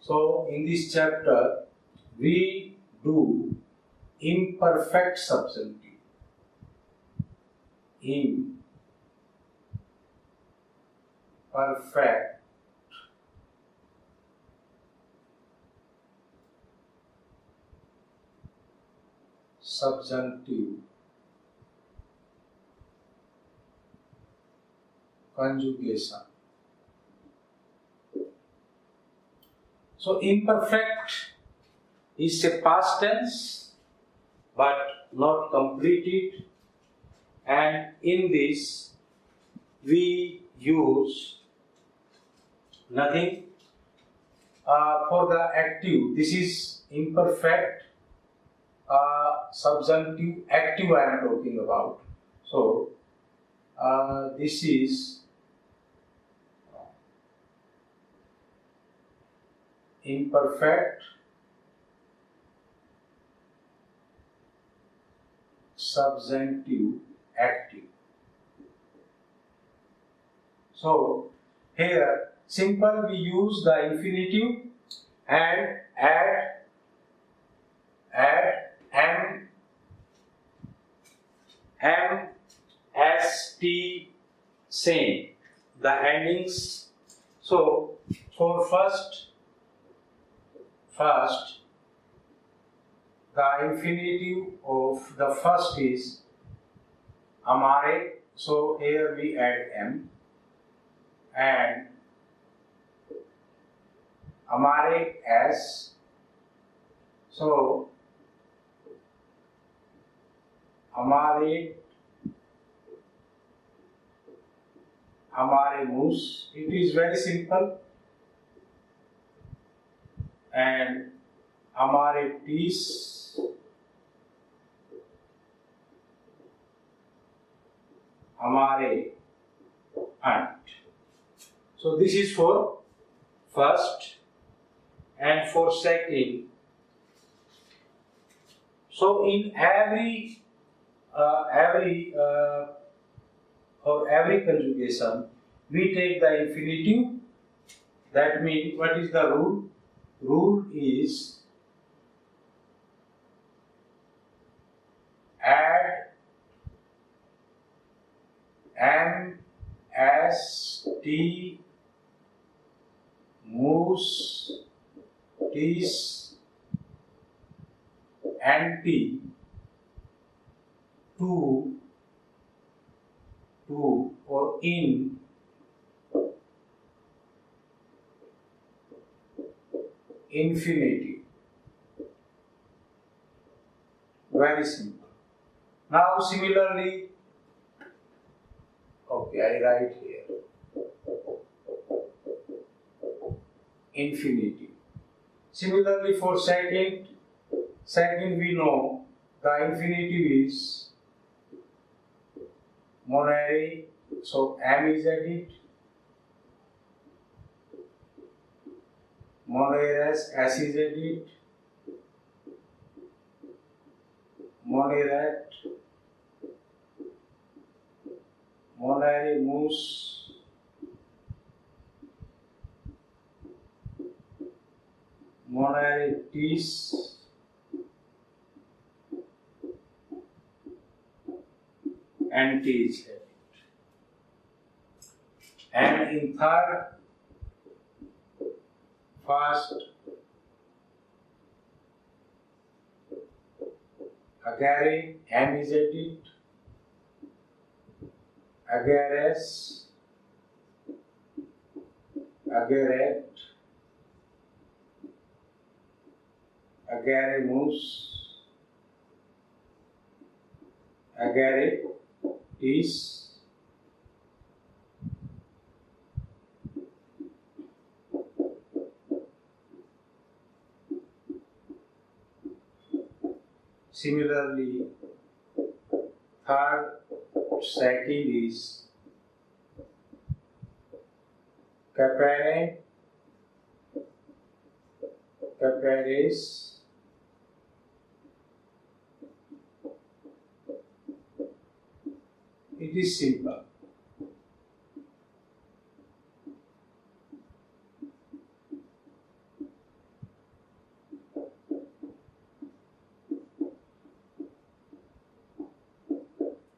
So in this chapter we do imperfect subjunctive. Imperfect subjunctive conjugation. So imperfect is a past tense but not completed, and in this we use nothing for the active. This is imperfect subjunctive active I am talking about. So this is imperfect subjunctive active. So here simple we use the infinitive and add st same the endings. So for first the infinitive of the first is hamare, so here we add m, and hamare s, so hamare moose. It is very simple. And hamare tees, hamare ant. So this is for first, and for second. So in every conjugation we take the infinitive. That means what is the rule? Rule is add m, s, t, moose, tees, and t to or in infinitive. Very simple. Now similarly, okay, I write here infinitive. Similarly for second we know the infinitive is monere, so m is added, moneres, s is added, moneret, monere moose, monere tees, and t is added. And in third, first agare, m is added, agares, ageret, agaremus, agare tees, similarly third, second is capere, caperes, it is simple.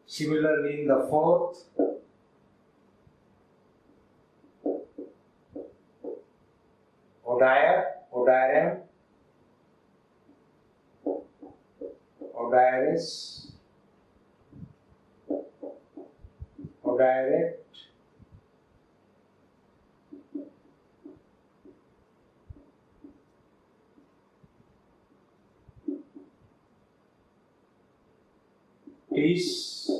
Similarly, in the fourth, odire, odirem, odires, odirect, tis,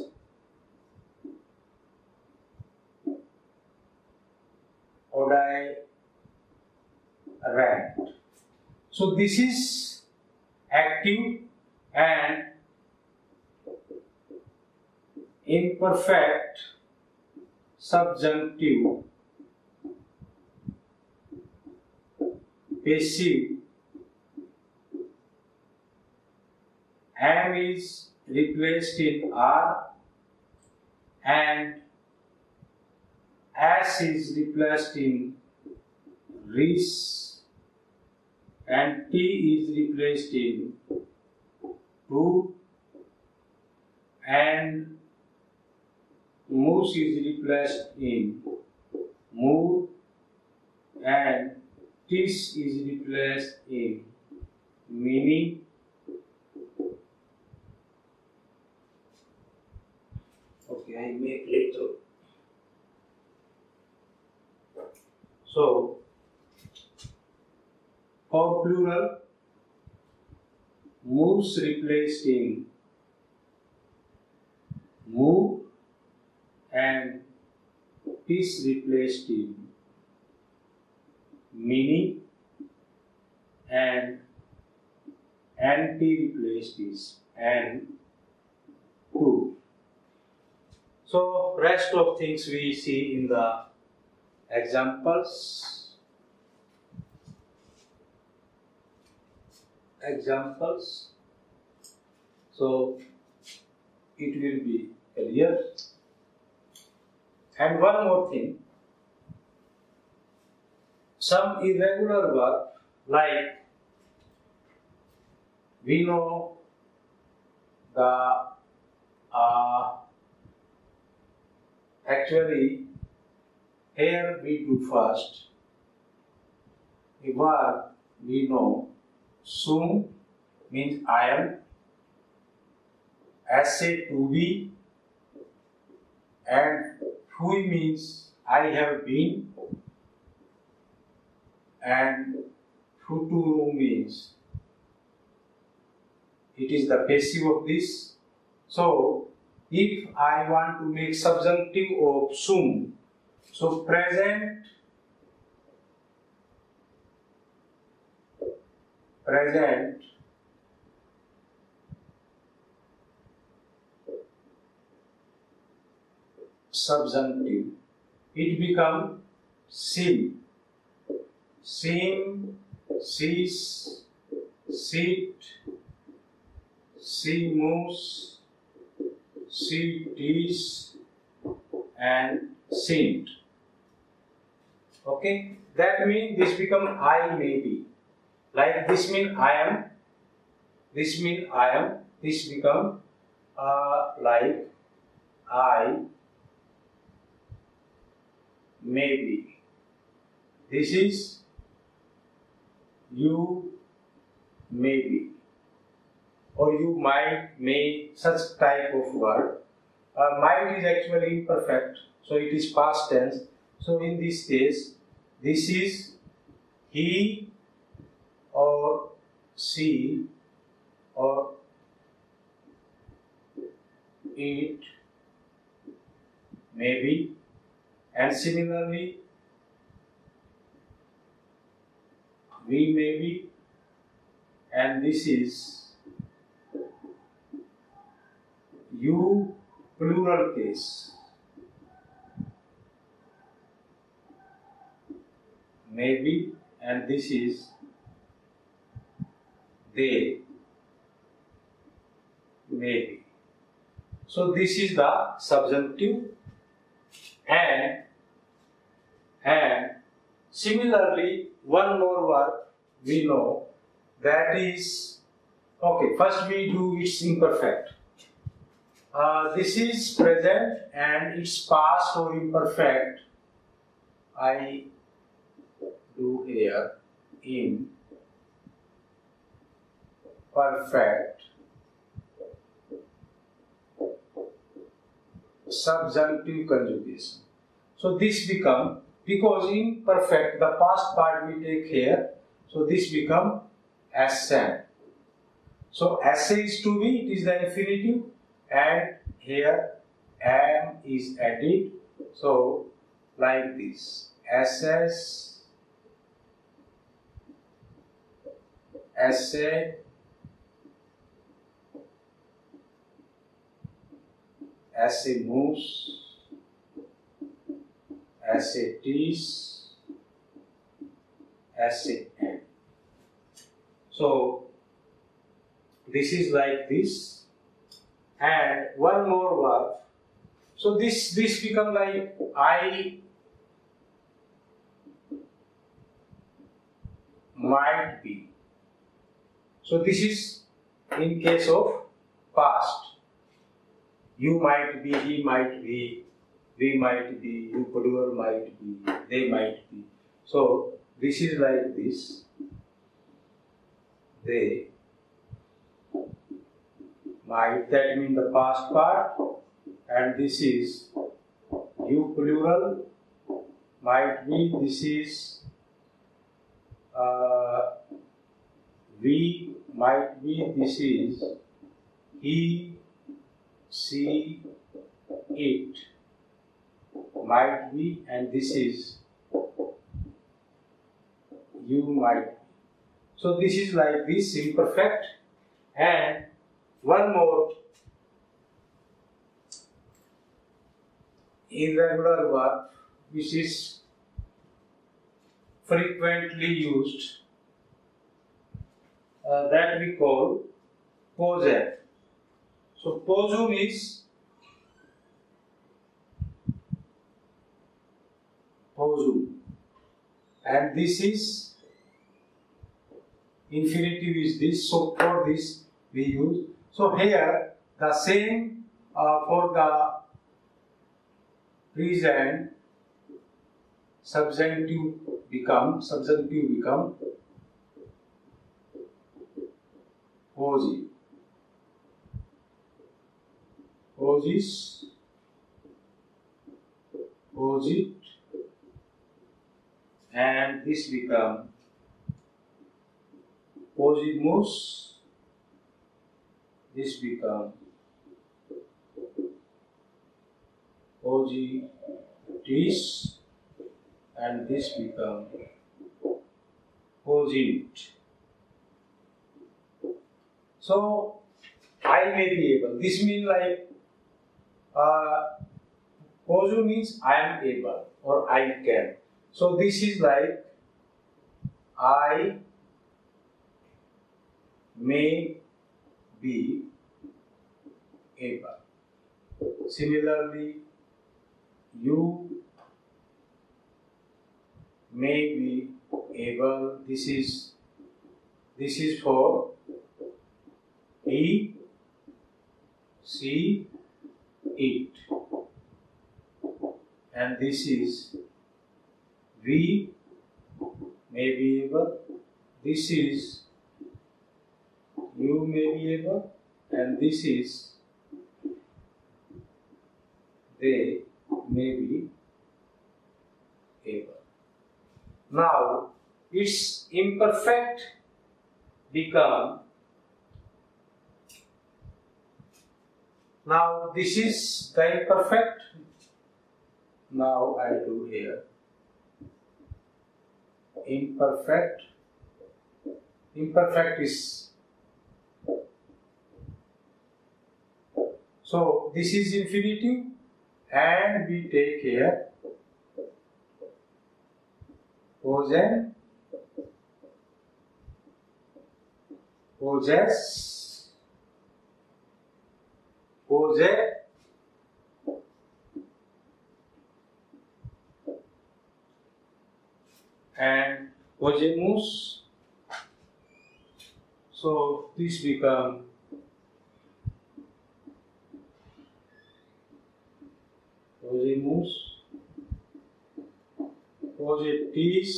odirect. So this is active and imperfect subjunctive passive. Am is replaced in R and as is replaced in ris and t is replaced in to and moose is replaced in move and tis is replaced in mini. Okay, I make later. So for plural, moves replaced in move and is replaced in mini and anti replaced is and two. So rest of things we see in the examples. So it will be clear. And one more thing, some irregular verb like we know the actually here we do first a verb we know. Sum means I am, esse to be, and fui means I have been, and futuro means it is the passive of this. So if I want to make subjunctive of sum, so present subjunctive, it become sim, sis, sit, simus, sitis, and sint. Okay, that means this become I may be. Like this mean I am, this mean I am, this become like I may be. This is you may be, or you might, may, such type of word. Might is actually imperfect, so it is past tense. So in this case, this is he or she or it maybe, and similarly we may be, and this is you plural case, maybe, and this is they may be. So this is the subjunctive, and similarly one more word we know, that is, okay, first we do its imperfect. This is present and it's past or imperfect. I do here imperfect subjunctive conjugation. So this become, because imperfect, the past part we take here, so this become SM. So SA is to be, it is the infinitive, and here am is added. So like this, SS, SA, SA moves, SATs, SAN. So this is like this, and one more verb. So this become like I might be. So this is in case of past. You might be, he might be, we might be, you plural might be, they might be. So this is like this. They might, that means the past part, and this is you plural might be, this is we might be, this is he, she, it might be, and this is you might be. So this is like this imperfect. And one more irregular verb which is frequently used, that we call possum. So possum is possum, and this is infinitive is this. So for this we use. So here the same for the present subjunctive become posi. Posis, posit, and this become posimus, this become positis, and this become posint. So I may be able. This means like possum means I am able or I can. So this is like I may be able. Similarly, you may be able. This is for he, she, it, and this is we may be able. This is you may be able, and this is they may be able. Now its imperfect become. Now this is the imperfect. Now I do here imperfect. Imperfect is, so this is infinitive, and we take here possess, possess, possess, and possemus. So this become Posimus, positis,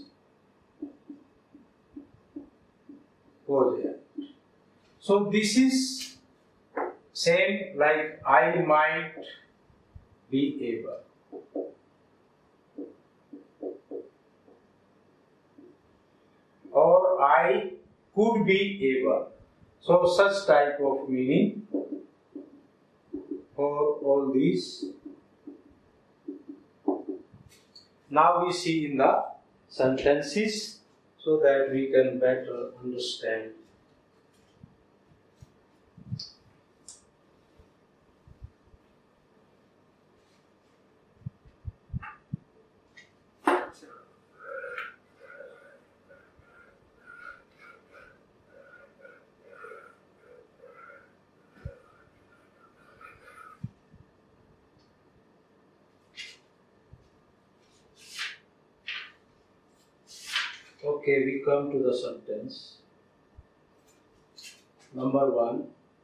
posient. So this is same like I might be able. Or I could be able. So such type of meaning for all these. Now we see in the sentences so that we can better understand. Okay, we come to the sentence. Number 1.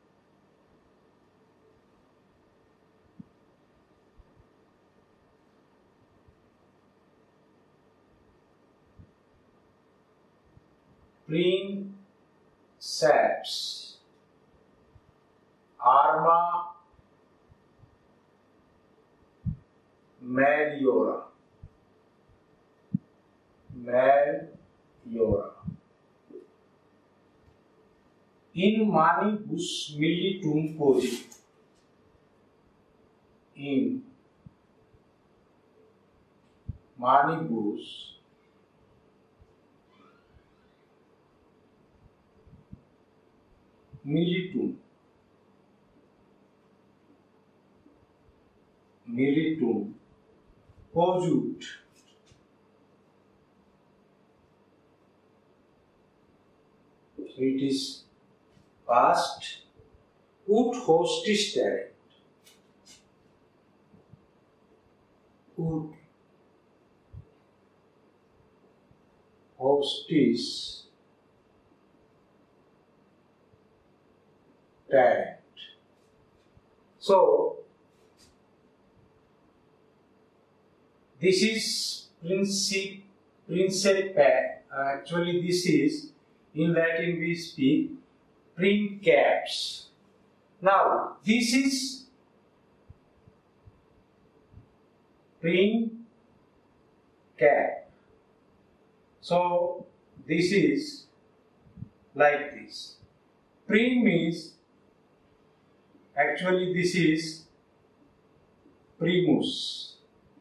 Princeps arma meliora. In manibus militum posit. In manibus militum posuit. So it is past. Ut hostis terent. Ut hostis terent. So this is principe. Actually, this is in Latin we speak princeps. Now this is princep. So this is like this. Prin means actually this is primus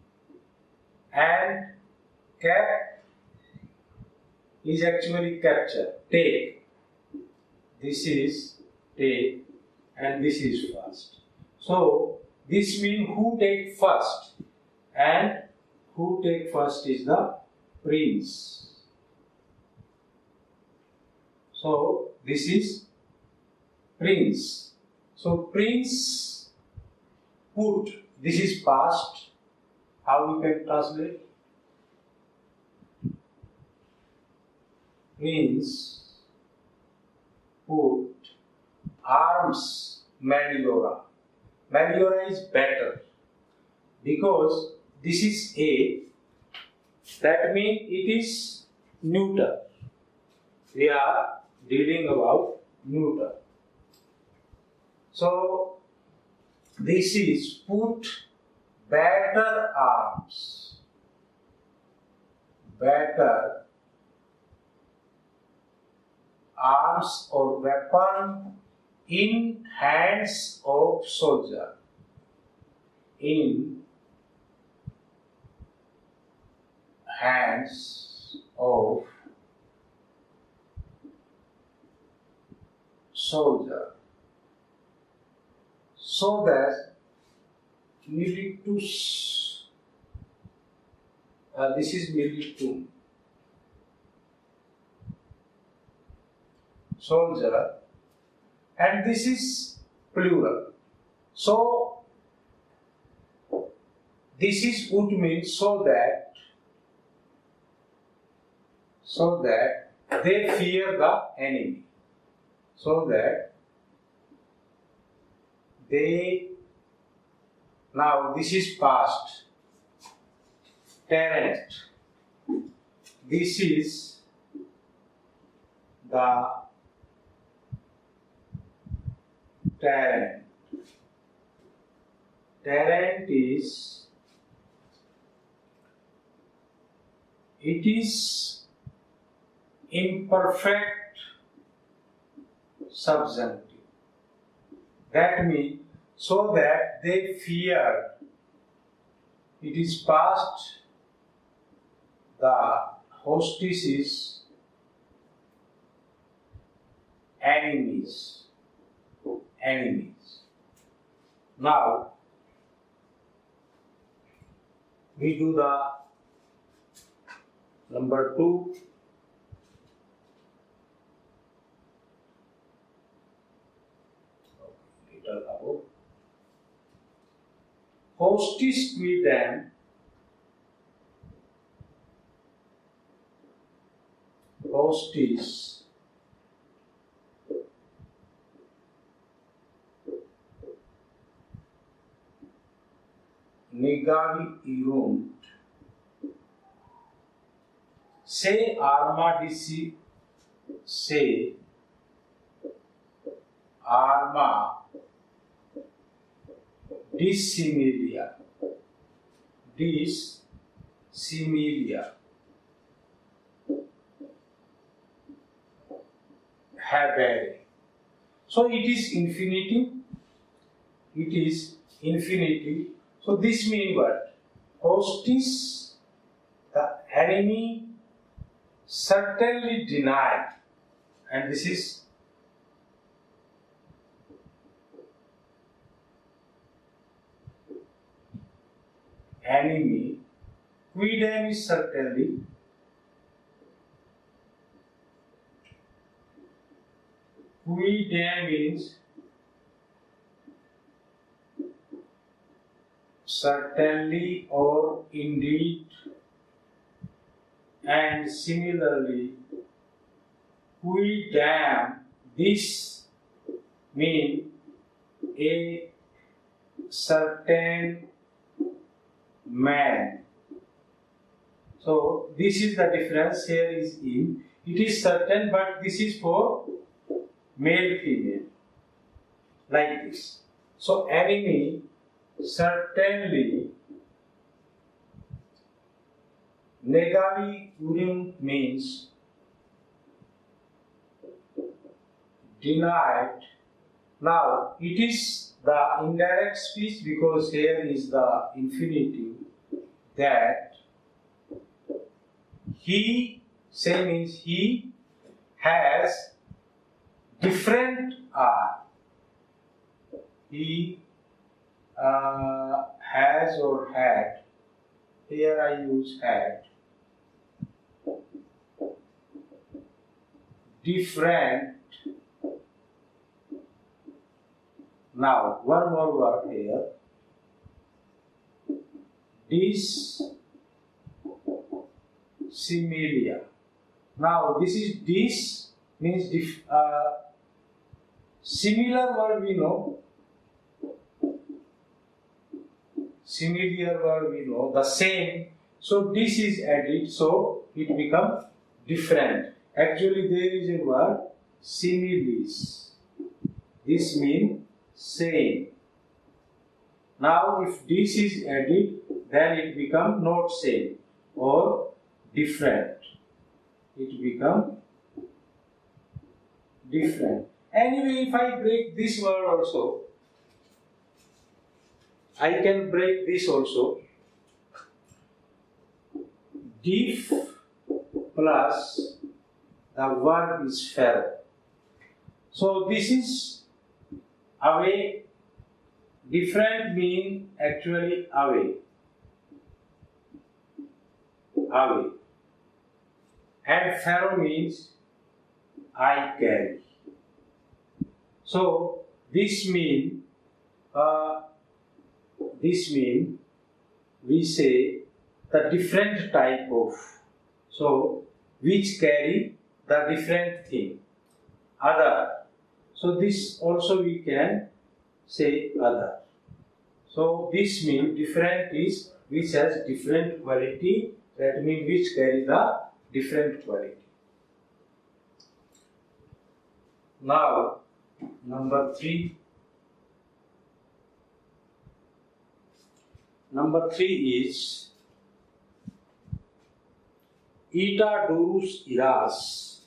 and cap is actually capture, take. This is take and this is first. So this means who take first, and who take first is the prince. So this is prince. So prince put, this is past. How we can translate? Prince put arms meliora. Meliora is better because this is A, that means it is neuter. We are dealing about neuter. So this is put better arms. Better arms or weapon in hands of soldier. In hands of soldier. So that militus, this is militum, soldier, and this is plural. So this is would mean so that they fear the enemy. So that they Now this is past. Parent. This is the parent. Parent is, it is imperfect subjunctive. That means, so that they fear. It is past. The hostesses enemies. Now we do the number 2. Little above. Hostis quidem hostis negavi erunt se arma dissimilia habere. So it is infinitive. So this means what? Hostis, the enemy, certainly deny, and this is enemy. Quidem is certainly. Quidem means certainly or indeed, and similarly, quidam, this means a certain man. So this is the difference. Here is in. It is certain, but this is for male, female, like this. So enemy certainly negavi erunt means denied. Now it is the indirect speech because here is the infinitive, that he, say means he has different are. He has or had. Here I use had. Different. Now one more word here. Dissimilia. Now this is dis means similar word we know. Similar word we know. The same. So this is added. So it becomes different. Actually there is a word similis. This means same. Now if this is added, then it becomes not same or different. It becomes different. Anyway, if I break this word also, I can break this also. Diff plus the verb is fell. So this is away. Different mean actually away. Away. And ferro means I carry. So this mean we say the different type of, so which carry the different thing, other. So this also we can say other. So this means different is which has different quality, that means which carry the different quality. Now number 3. Number 3 is Ita Durus Iras.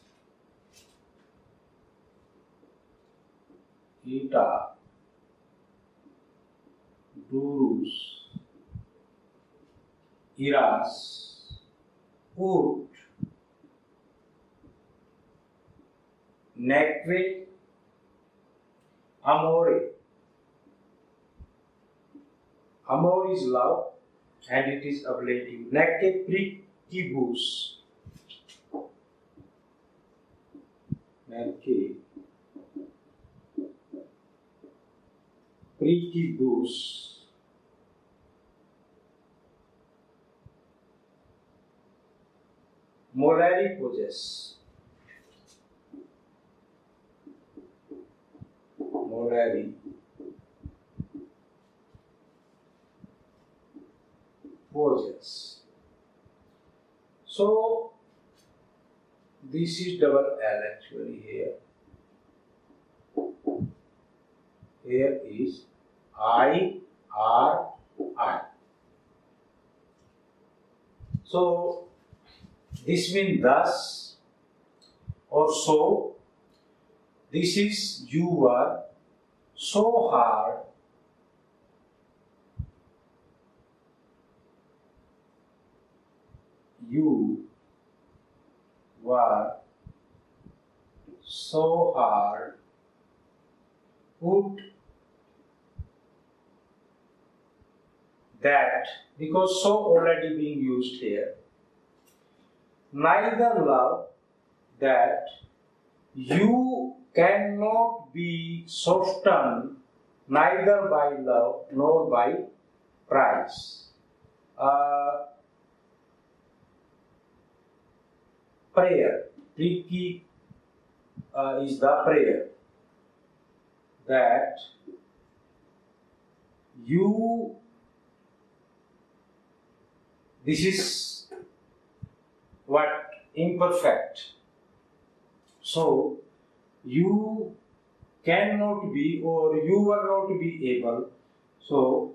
Ita Durus Iras Ut Neque Amore. Amor is love and it is ablative. Neque Pricibus. Neque Pricibus. Molari possess. Molari possess. So this is double L actually here. Here is I, R, I. So this means thus or so. This is you were so hard you were so hard put that, because so already being used here. Neither love that you cannot be softened neither by love nor by price. Prayer, Priki is the prayer that you, this is what imperfect. So you cannot be or you will not be able, so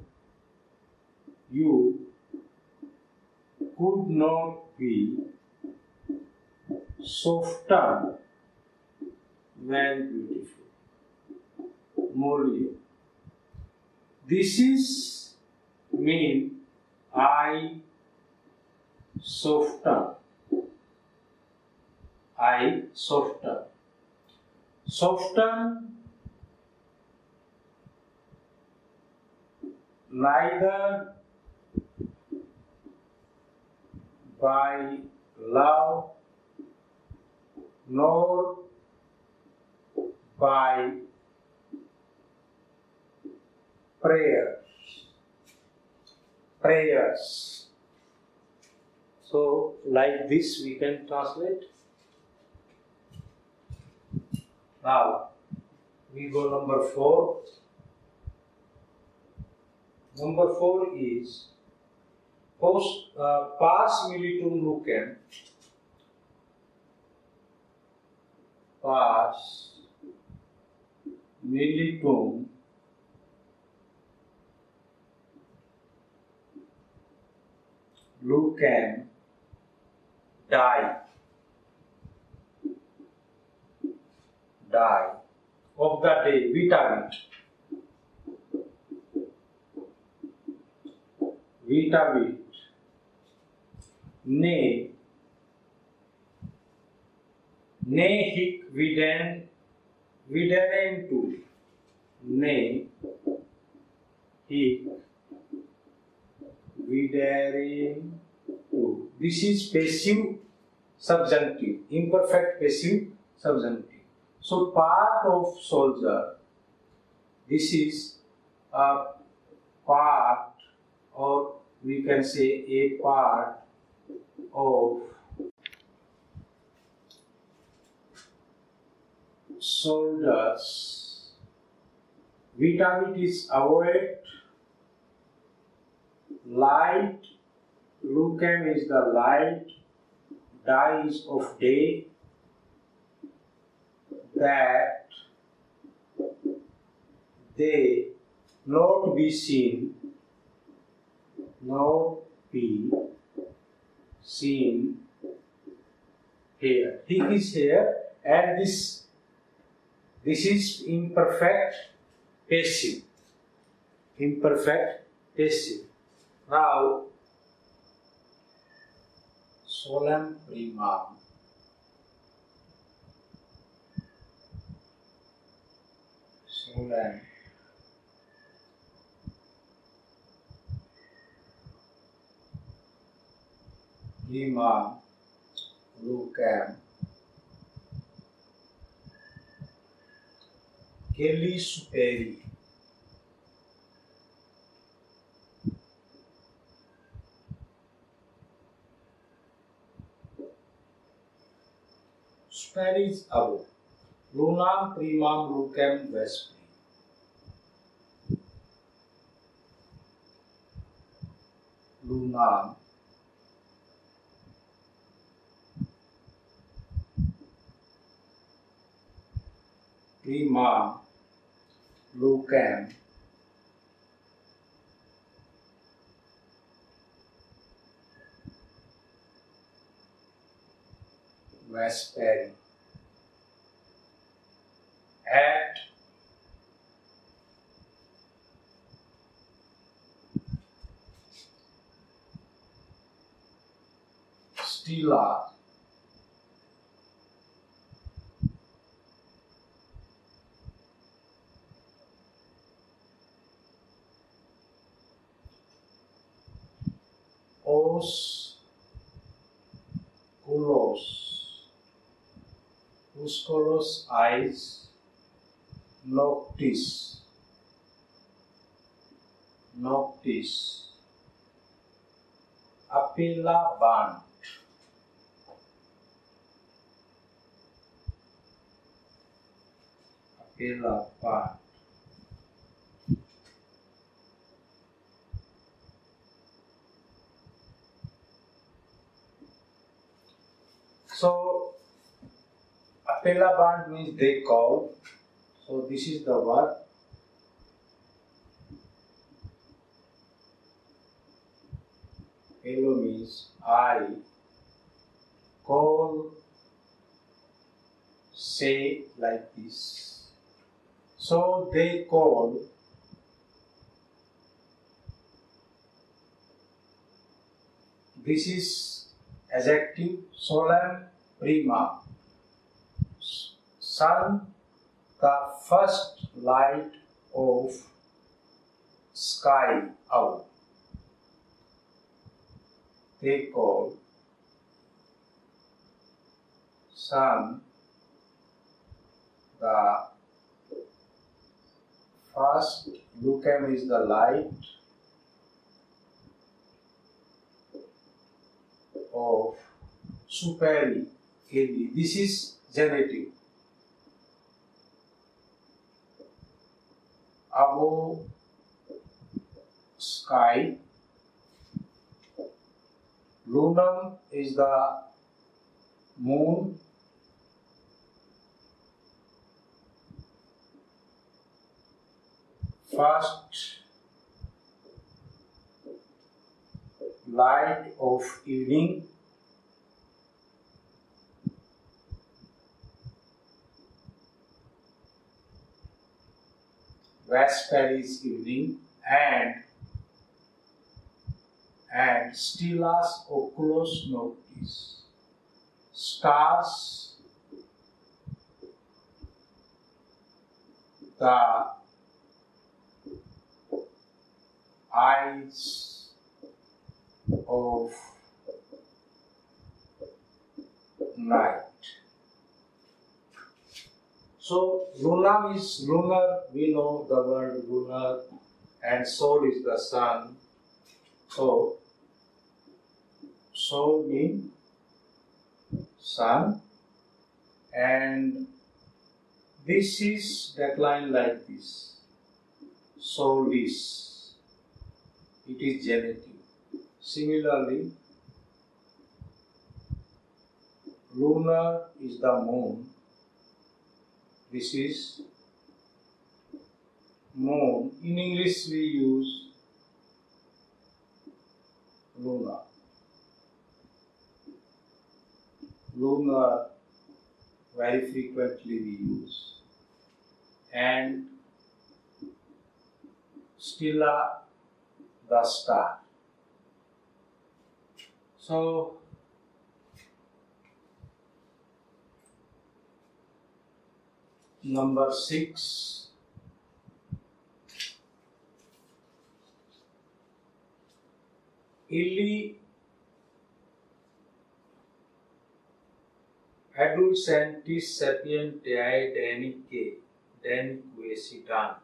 you could not be softened when beautiful. Molio. This is mean I soften. I soften. Soften neither by love nor by prayers. So like this we can translate. Now we go number 4. Number 4 is pars militum lucem. Pars militum lucem die of the day, vitavit ne hic viderentur, ne hic viderentur. This is passive subjunctive, imperfect passive subjunctive. So part of soldier, this is a part, or we can say a part of soldiers. Vitavit is avoid light, Lucem is the light, dies of day, that they not be seen, not be seen here. He is here, and this is imperfect passive. Imperfect passive. Now, solem primam. Solem primam Lucem Caeli superi. Superi is above. Lunam primam Lucem vespri. Lunam primam Lucem vesperi. At stela os Usculos eyes noctis Apella band So Apella band means they call. So this is the word. Apello means I call, say like this. So they call. This is adjective solem prima. Sun, the first light of sky out. They call sun the first. Lucem is the light of superi. This is genitive. Above sky. Lunam is the moon. First light of evening. Vesperis evening, and stelas oculos noctis, stars, the eyes of night. So lunam is lunar, we know the word lunar, and sol is the sun. So sol means sun, and this is declined like this. Solis. It is genitive. Similarly, lunar is the moon. This is moon. In English we use lunar. Lunar very frequently we use. And stella, the star. So number 6, illi adolescentis sapientiae denique sidant.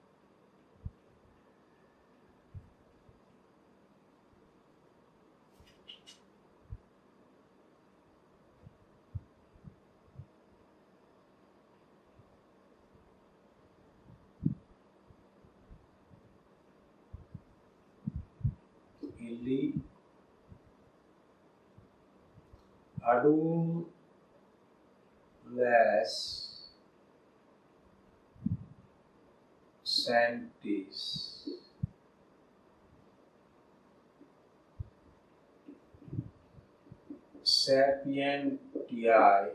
Illi adolescentis sapientiae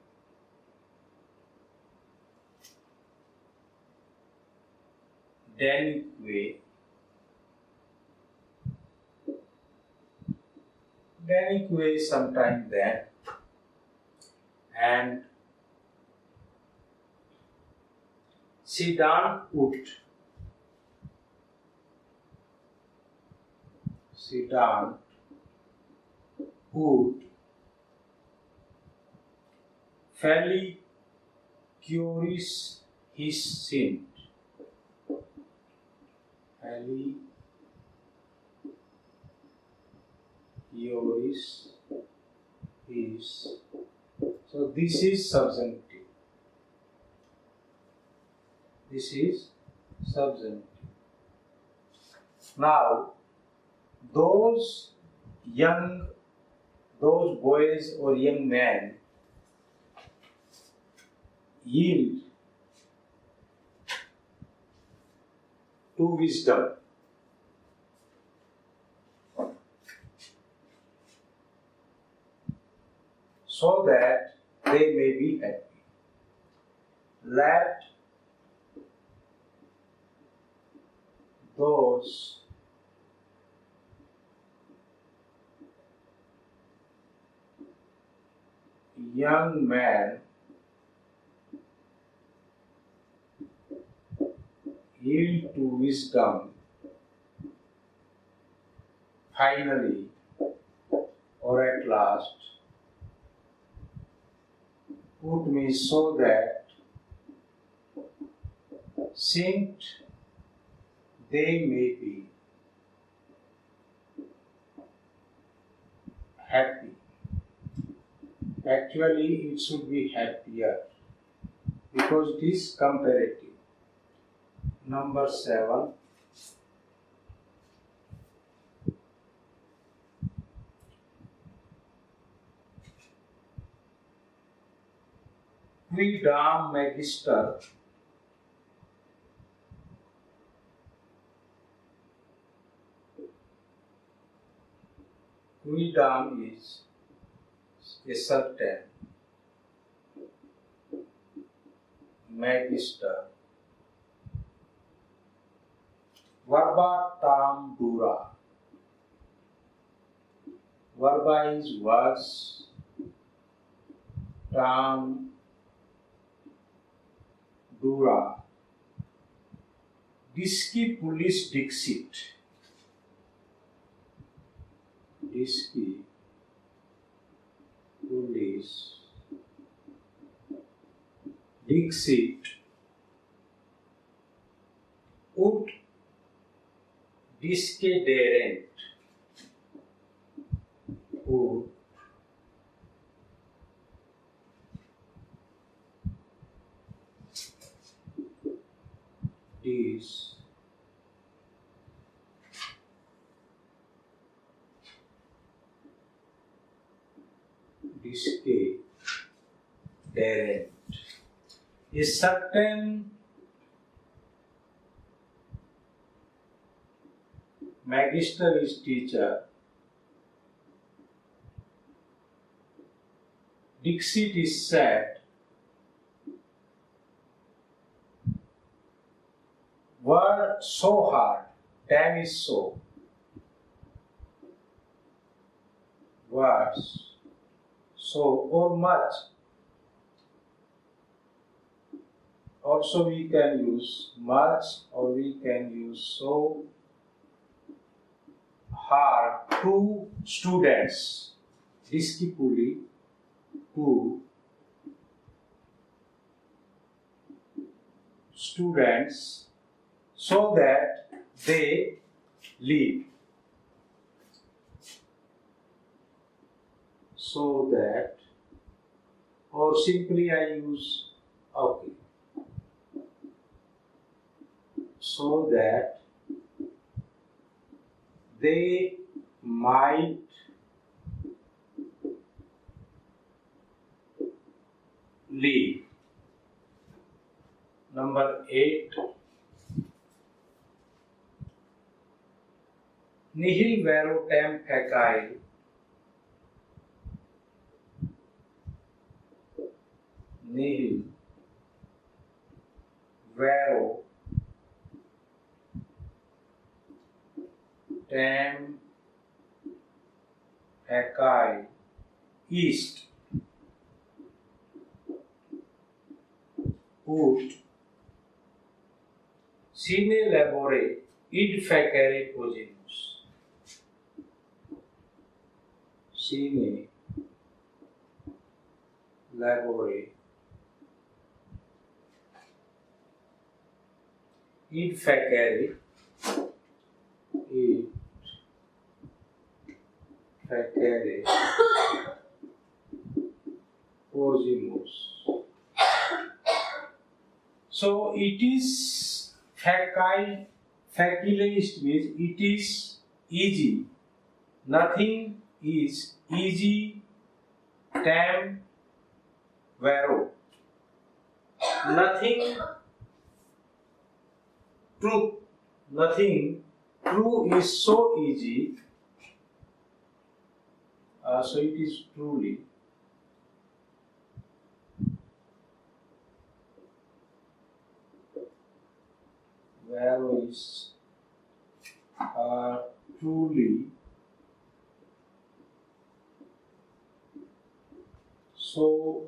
denique sometime then, and sidant ut feliciores his sint. Feliciores is, so this is subjunctive. This is subjunctive. Now, those boys or young men yield to wisdom. So that they may be happy. Let those young men yield to wisdom finally or at last. Put me so that sint they may be happy. Actually, it should be happier because it is comparative. Number 7. Quidam magister quidam is a certain magister verba tam dura. Verba is words, tam dura. Discipulis dixit. Discipulis dixit ut discederent. Ut dis K. Parent. A certain magister is teacher. Dixit is sad. Word so hard. Damn is so. Words so or much. Also we can use much or we can use so. Hard. Two students. Risky pulley. Two students so that they leave. So that, or simply I use okay. So that they might leave. Number 8. Nihil vero tem fecile. Nihil vero tem fecile. East. Put sine labore id fecere posimus. Sine labore id fecere posimus. So it is facile. Facilist means it is easy. Nothing is easy. Tam vero. Nothing true. Nothing true is so easy. So it is truly. Vero is truly so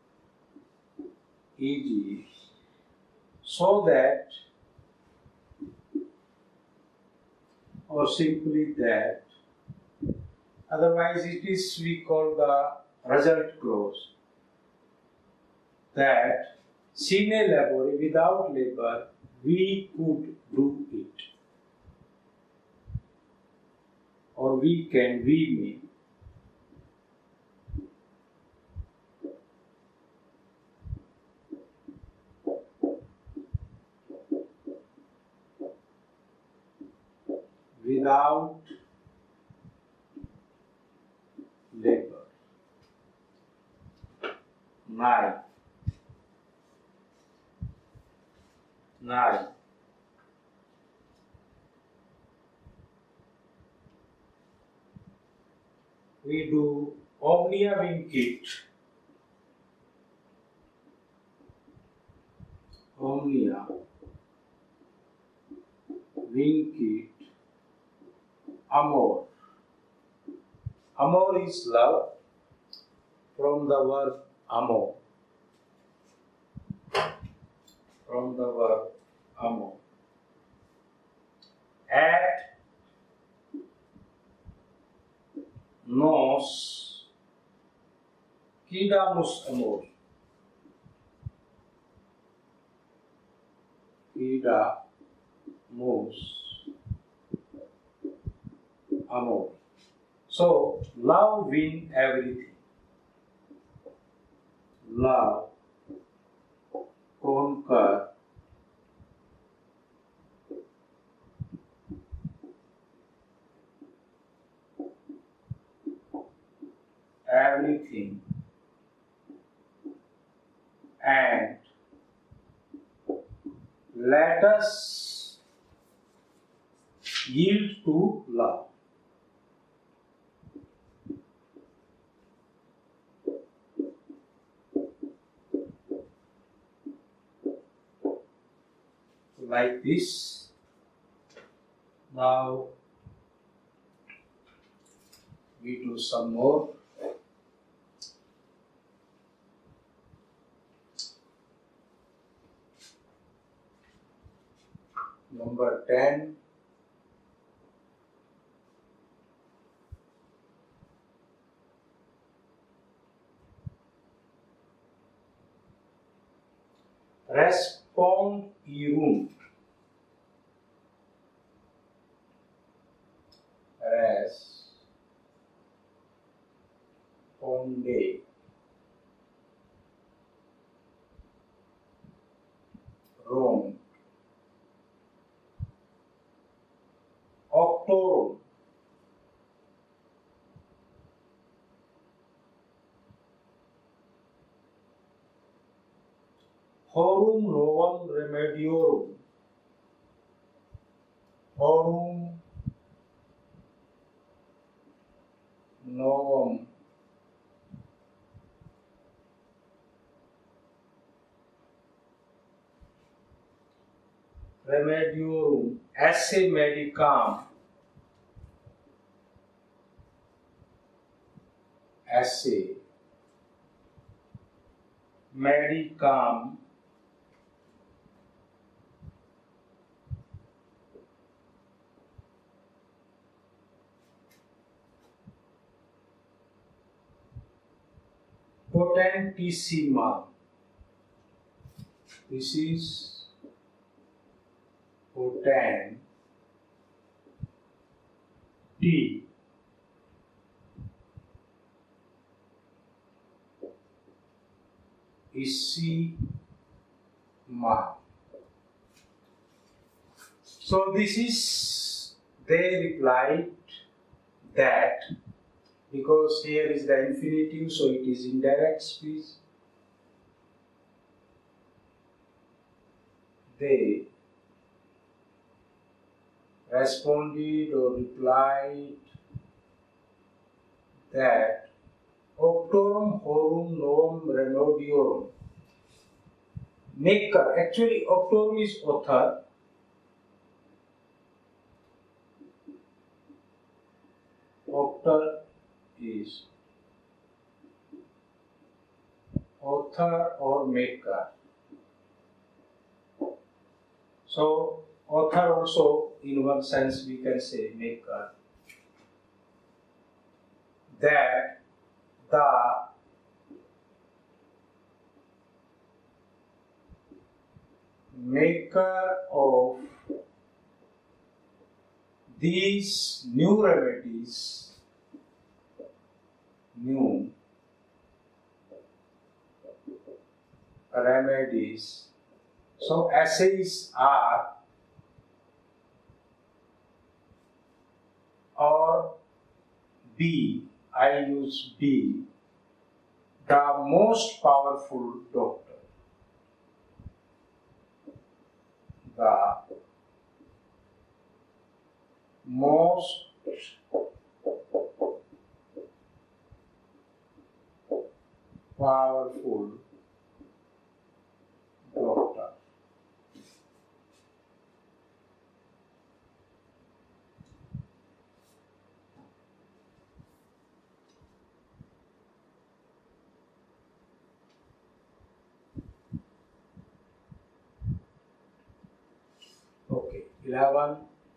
easy, so that or simply that. Otherwise it is we call the result clause, that sine labore, without labor we could do it, or we can, we may. Without labor. 9. We do omnia vincit. Omnia vincit amor. Amor is love, from the verb amor. From the verb amor. At nos quidamus amor. Quidamus amor. So, love wins everything. Love conquer everything. let us yield to love. Like this. Now we do some more. Number 10. Respond irum. Responde. Rom. Octorum. Horum novum remediorum. Horum novum remediorum. Esse medicam. Esse medicam. Potentissima. This is potent. T. Issima. So this is, they replied that, because here is the infinitive, so it is indirect speech. They responded or replied that Octorum horum novum remediorum. Maker, actually Octorum is author. Author is author or maker. So author also, in one sense we can say maker. That the maker of these new remedies, so essays are or B, I use B, the most powerful doctor. The most powerful doctor. Okay, 11.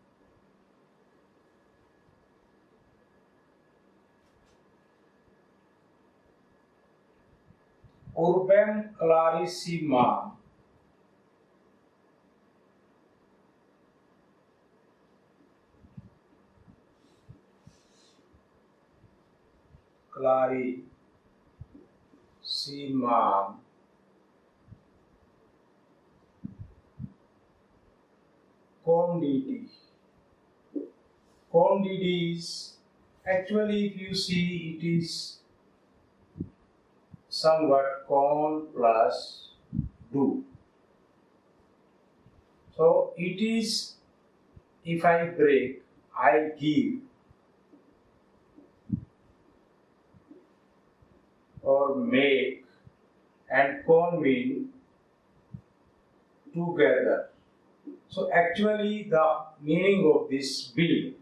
Urbem clarissima. Clarissima. Conditi. Conditi is, actually if you see, it is somewhat con plus do. So it is, if I break, I give or make, and convene together. So actually the meaning of this build.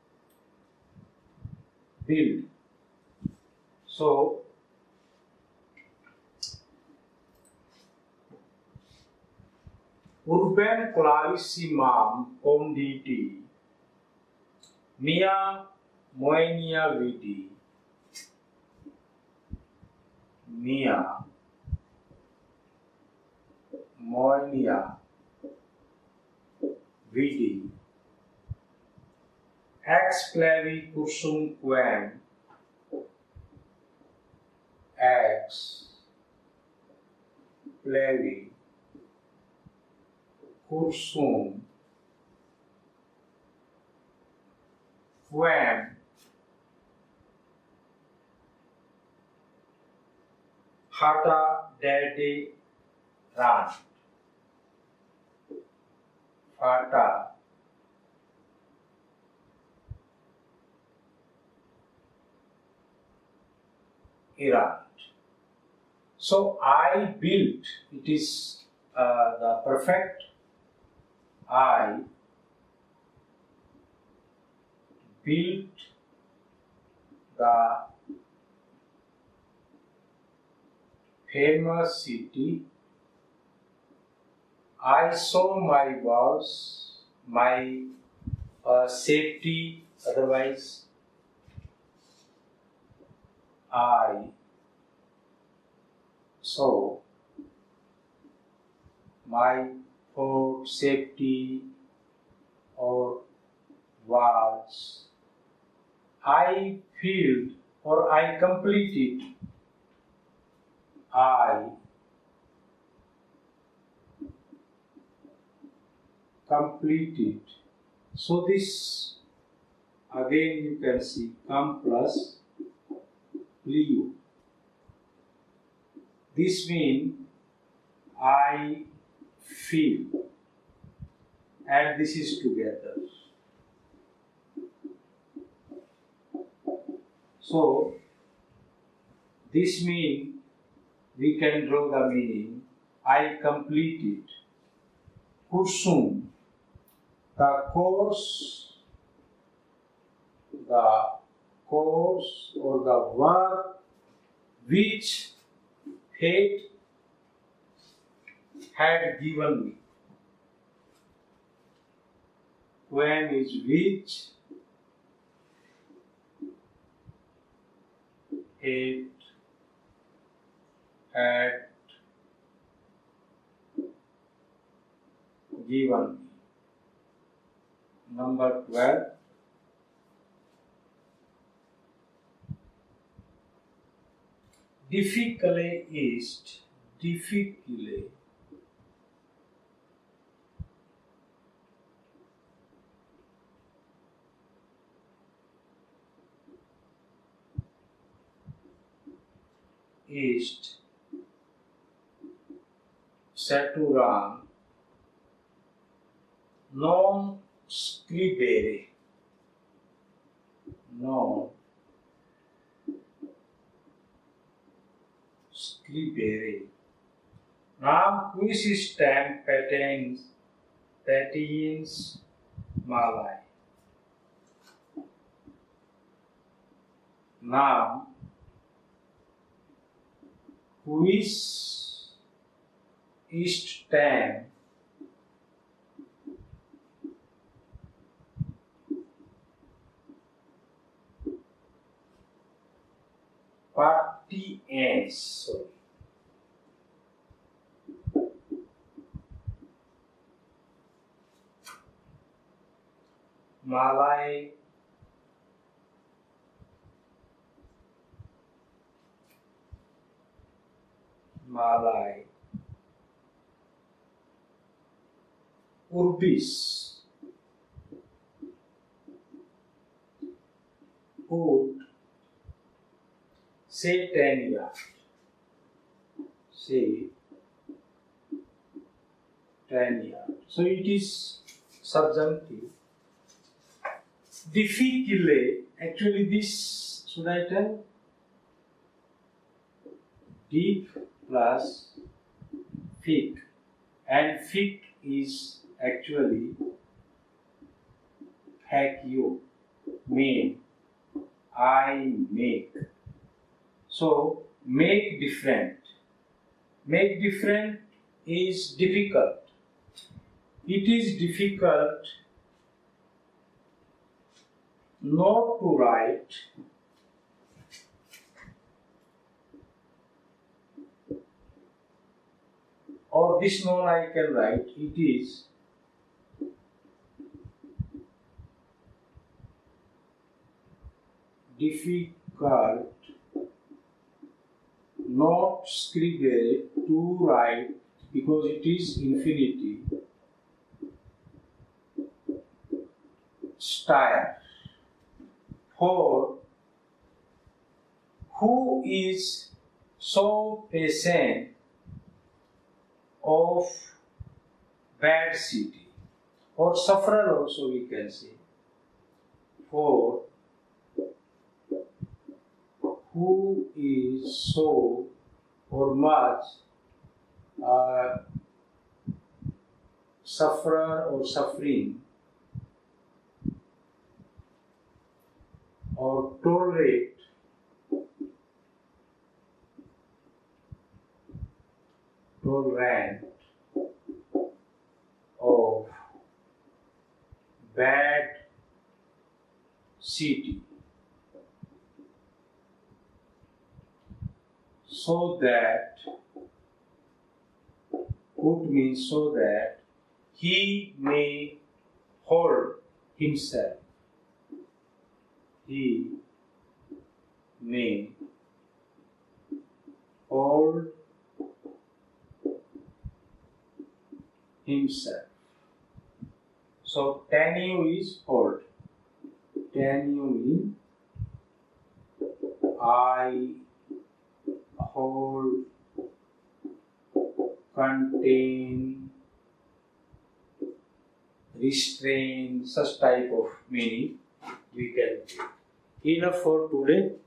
So urbem clarissimam conditi mia moenia vidi, mia moenia vidi, ex plevi cursum quem, ex plevi cursum quem hata dederant, hata erant. So I built, it is the perfect. I built the famous city. I saw my walls, my safety, otherwise I saw my fort, safety or walls. I filled or I completed. I completed. So this again you can see come plus liu. This means I feel, and this is together. So this means we can draw the meaning. I completed cursum, the course or the work which fate had given me. When is which it had given me. Number 12. Difficile est, difficile. Est saturam non scribere, non scribere. Nam quisistem patiens malai. Nam quis istem patiens malai malai urbis ut setenia, se 10 years. So it is subjunctive. Difficile, actually this, should I tell? Deep plus fic, and fic is actually hack you, mean, I make. So make different. Make different is difficult. It is difficult not to write or this noun I can write. It is difficult not scribere to write because it is infinitive style. For who is so patient of bad city, or sufferer also we can say. For who is so or much sufferer or suffering or tolerate tolerant of bad city, so that, would means so that he may hold himself. He may hold himself. So tenue is hold. Tenue means I hold, contain, restrain, such type of meaning we can give. Enough for today.